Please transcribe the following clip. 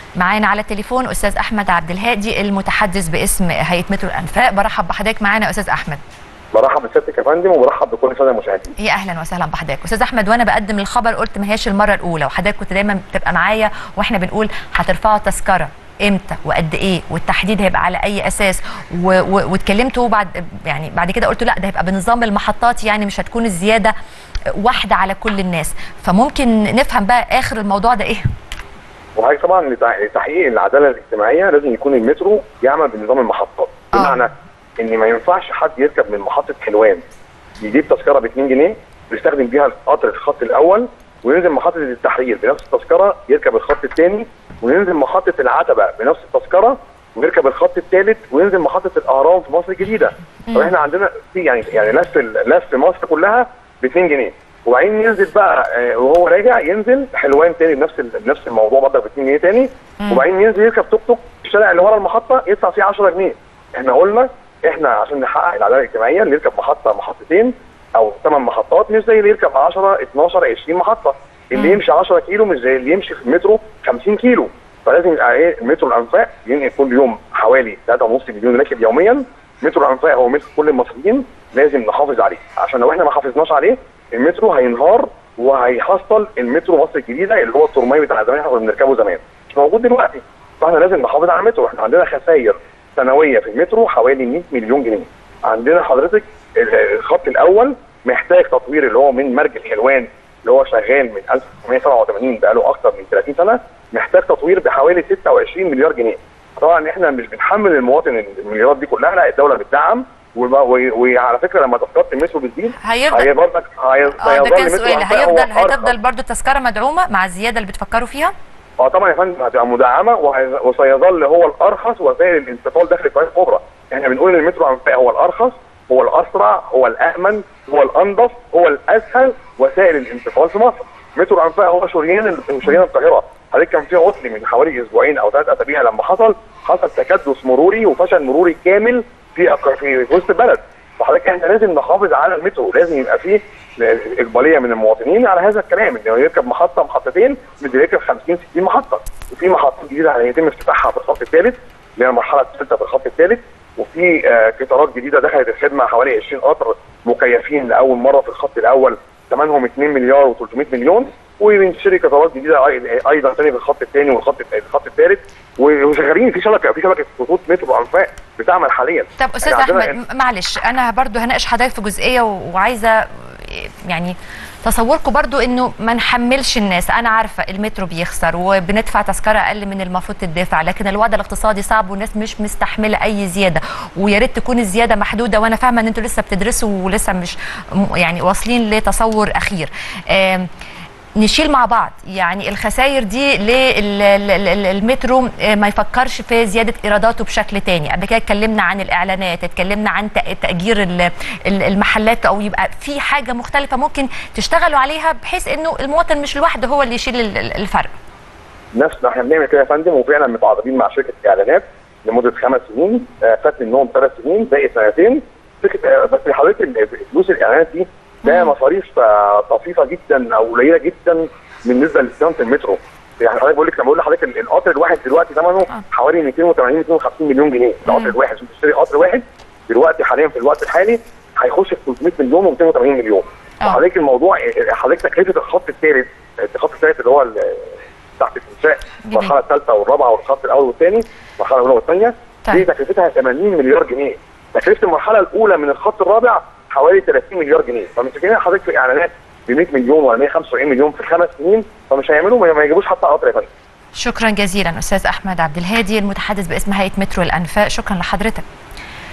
معانا على التليفون استاذ احمد عبد الهادي المتحدث باسم هيئه مترو الانفاق. برحب بحضرتك معانا يا استاذ احمد. برحب بسيادتك يا فندم وبرحب بكل الساده المشاهدين. يا اهلا وسهلا بحضرتك استاذ احمد. وانا بقدم الخبر قلت ما هياش المره الاولى، وحضرتك كنت دايما بتبقى معايا واحنا بنقول هترفعوا تذكره امتى وقد ايه والتحديد هيبقى على اي اساس، واتكلمتوا بعد كده قلتوا لا ده هيبقى بنظام المحطات، يعني مش هتكون الزياده واحده على كل الناس. فممكن نفهم بقى اخر الموضوع ده ايه؟ وهي طبعا لتحقيق العداله الاجتماعيه لازم يكون المترو يعمل بنظام المحطات، بمعنى ان ما ينفعش حد يركب من محطه حلوان يجيب تذكره ب 2 جنيه ويستخدم بيها القطر الخط الاول، وينزل محطه التحرير بنفس التذكره يركب الخط الثاني، وينزل محطه العتبه بنفس التذكره ويركب الخط الثالث، وينزل محطه الاهرام في مصر الجديده. فاحنا عندنا في يعني لف مصر كلها ب 2 جنيه، وبعدين ينزل بقى وهو راجع ينزل حلوان تاني بنفس الموضوع برضه ب 2 جنيه تاني، وبعدين ينزل يركب توك توك في الشارع اللي ورا المحطه يدفع فيه 10 جنيه. احنا قلنا احنا عشان نحقق العداله الاجتماعيه اللي يركب محطتين او 8 محطات مش زي اللي يركب 10 12 20 محطه. اللي يمشي 10 كيلو مش زي اللي يمشي في المترو 50 كيلو. فلازم يبقى المترو الانفاق ينقل كل يوم حوالي 3.5 مليون راكب يوميا. مترو الانفاق هو ملك كل المصريين، لازم نحافظ عليه، عشان لو احنا ما حافظناش عليه المترو هينهار وهيحصل المترو مصر الجديده اللي هو الترماي بتاع زمان احنا كنا بنركبه زمان مش موجود دلوقتي. فاحنا لازم نحافظ على المترو. احنا عندنا خسائر سنويه في المترو حوالي 100 مليون جنيه. عندنا حضرتك الخط الاول محتاج تطوير اللي هو من مرج الحلوان اللي هو شغال من 1987 بقاله اكثر من 30 سنه، محتاج تطوير بحوالي 26 مليار جنيه. طبعا احنا مش بنحمل المواطن المليارات دي كلها، لا الدوله بتدعم. وعلى فكره لما تذكره المترو بتزيد هيفضل ده كان سؤالي، هتفضل برضه التذكره مدعومه مع الزياده اللي بتفكروا فيها؟ طبعا يا فندم هتبقى مدعمه وسيظل هو الارخص وسائل الانتقال داخل القاهره الكبرى. احنا بنقول ان المترو هو الارخص، هو الاسرع، هو الامن، هو الانظف، هو الاسهل وسائل الانتقال في مصر. مترو الانفاق هو شريان القاهره. حضرتك كان في عطل من حوالي اسبوعين او 3 اسابيع لما حصل تكدس مروري وفشل مروري كامل في وسط البلد. فحضرتك احنا لازم نحافظ على المترو، لازم يبقى فيه اقباليه من المواطنين على هذا الكلام، انه يركب محطتين مش يركب 50 60 محطه. وفي محطات جديده هيتم افتتاحها في الخط الثالث اللي هي المرحله الثالثه في الخط الثالث، وفي قطارات جديده دخلت الخدمه حوالي 20 قطر مكيفين لاول مره في الخط الاول ثمنهم 2 مليار و300 مليون، وبنشتري قطارات جديده ايضا ثاني في الخط الثاني والخط الثالث، وشغالين في شبكه خطوط مترو انفاق بتعمل حاليا. طب استاذ احمد معلش انا برضو هناقش حضرتك في جزئيه وعايزه يعني تصوركم برضو انه ما نحملش الناس. انا عارفه المترو بيخسر وبندفع تذكره اقل من المفروض تدفع، لكن الوضع الاقتصادي صعب والناس مش مستحمله اي زياده، ويا ريت تكون الزياده محدوده. وانا فاهمه ان انتوا لسه بتدرسوا ولسه مش يعني واصلين لتصور اخير. نشيل مع بعض يعني الخسائر دي للمترو ما يفكرش في زياده ايراداته بشكل تاني. قبل كده اتكلمنا عن الاعلانات، اتكلمنا عن تاجير المحلات، او يبقى في حاجه مختلفه ممكن تشتغلوا عليها بحيث انه المواطن مش لوحده هو اللي يشيل الفرق. احنا بنعمل كده يا فندم، وفعلا متعاقدين مع شركه اعلانات لمده 5 سنين، فات منهم 3 سنين باقي 2 سنين. بس حضرتك فلوس الاعلانات دي ده مصاريف طفيفه جدا او قليله جدا بالنسبه لصيانه المترو. يعني حضرتك بقول لحضرتك القطر الواحد دلوقتي ثمنه حوالي 280 250 مليون جنيه. القطر الواحد عشان تشتري قطر واحد دلوقتي حاليا في الوقت الحالي هيخش في 300 مليون و280 مليون. حضرتك الموضوع حضرتك تكلفه الخط الثالث اللي هو تحت الانشاء المرحله الثالثه والرابعه والخط الاول والثاني المرحله الاولى والثانيه دي تكلفتها 80 مليار جنيه. تكلفه المرحله الاولى من الخط الرابع حوالي 30 مليار جنيه. فمسكين حضرتك في اعلانات ب 100 مليون ولا 175 مليون في 5 سنين، فمش هيعملوا ما يجيبوش حتى قطر يا فندم. شكرا جزيلا استاذ احمد عبد الهادي المتحدث باسم هيئه مترو الانفاق، شكرا لحضرتك.